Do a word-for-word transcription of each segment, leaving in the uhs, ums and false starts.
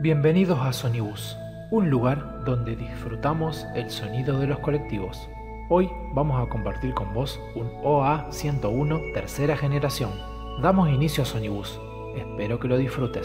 Bienvenidos a Sonibus, un lugar donde disfrutamos el sonido de los colectivos. Hoy vamos a compartir con vos un O A ciento uno tercera generación. Damos inicio a Sonibus. Espero que lo disfrutes.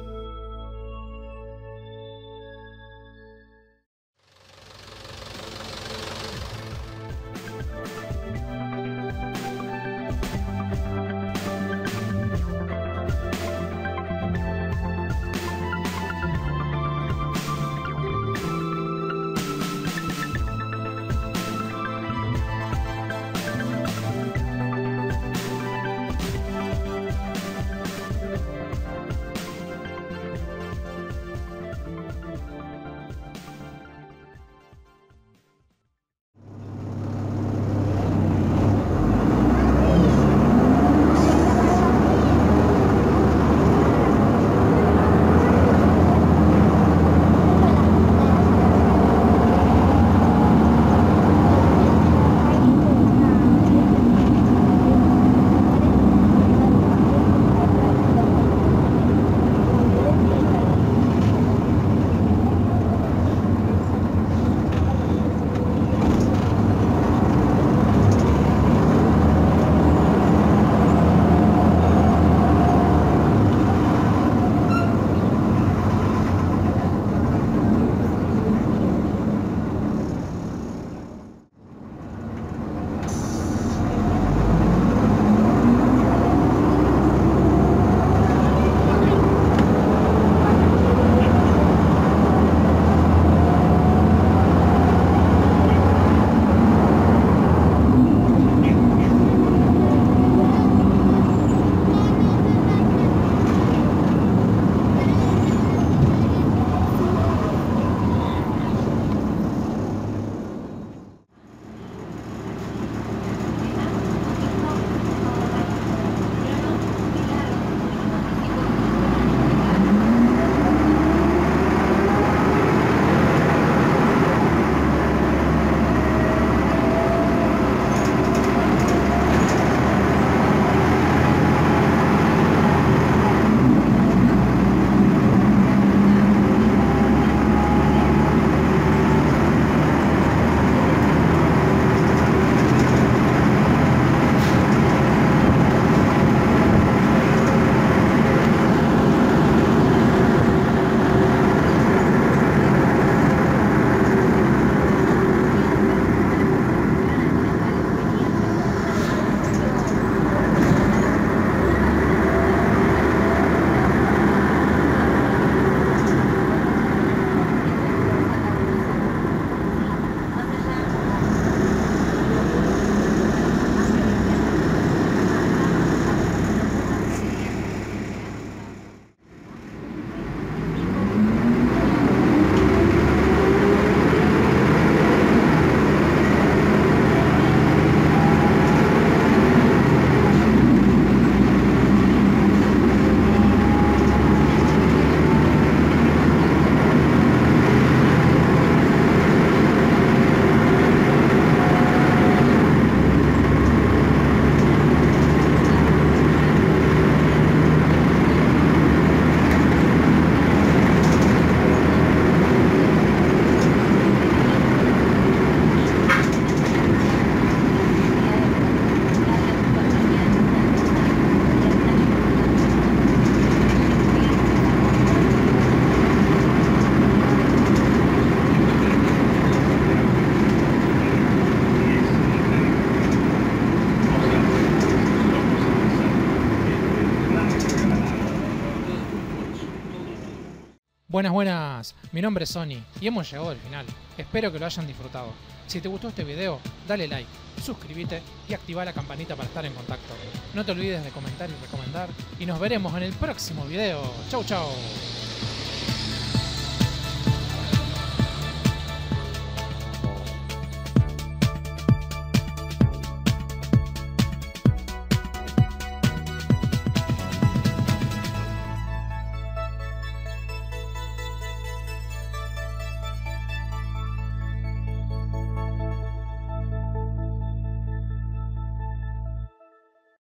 Buenas, buenas, mi nombre es Sony y hemos llegado al final. Espero que lo hayan disfrutado. Si te gustó este video, dale like, suscríbete y activa la campanita para estar en contacto. No te olvides de comentar y recomendar y nos veremos en el próximo video. Chau chau.